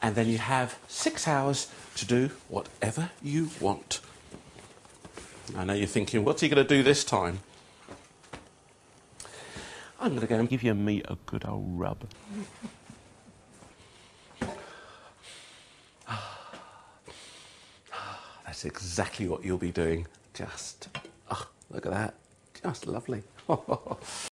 and then you have 6 hours to do whatever you want. I know you're thinking, what's he going to do this time? I'm going to go and give your meat a good old rub. That's exactly what you'll be doing. Just, look at that. Just lovely.